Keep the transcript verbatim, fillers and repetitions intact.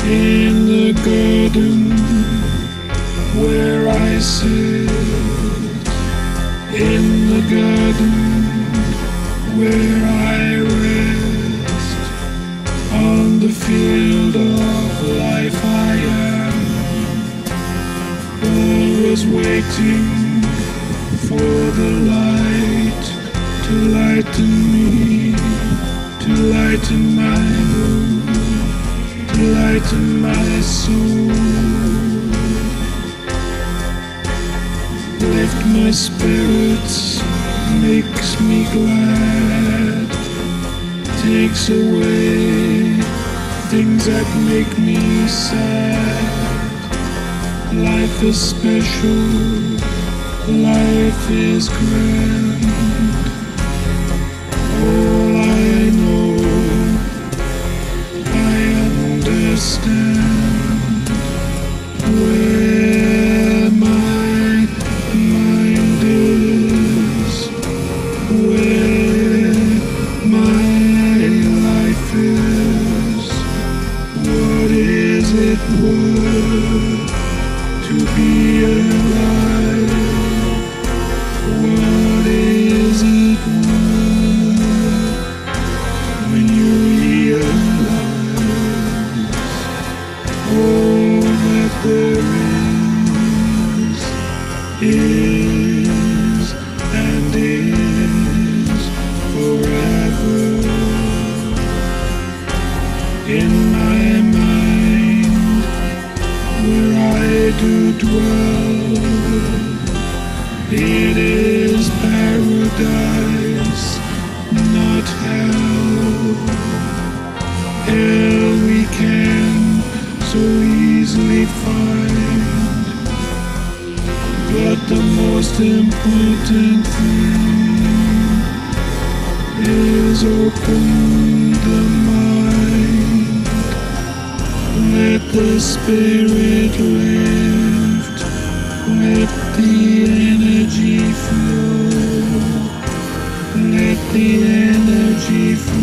in the garden where I sit, in the garden where I rest, on the field of life I am, always waiting for the light to lighten me, to lighten my mood, to lighten my soul, lift my spirits, makes me glad, takes away things that make me sad. Life is special, life is grand. All I know, I understand. Where my mind is, where my life is, what is it worth to be alive? What is it worth when you realize all that there is, is and is forever? In my mind, where I do dwell, it is paradise, not hell. Hell we can so easily find, but the most important thing is open the mind, let the spirit lift, let the energy flow, let the energy flow.